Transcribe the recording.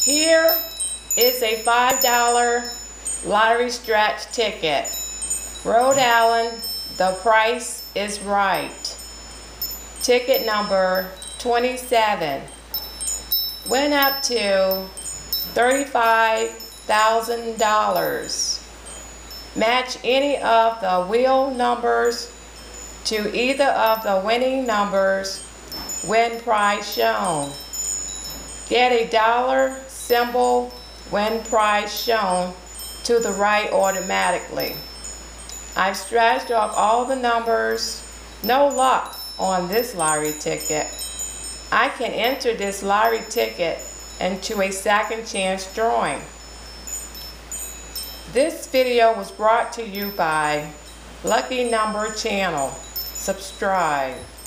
Here is a $5 lottery scratch ticket. Rhode Island, the price is right. Ticket number 27. Went up to $35,000. Match any of the wheel numbers to either of the winning numbers. Win prize shown. Get a dollar symbol win prize shown to the right automatically. I've scratched off all the numbers. No luck on this lottery ticket. I can enter this lottery ticket into a second chance drawing. This video was brought to you by Lucky Number Channel. Subscribe.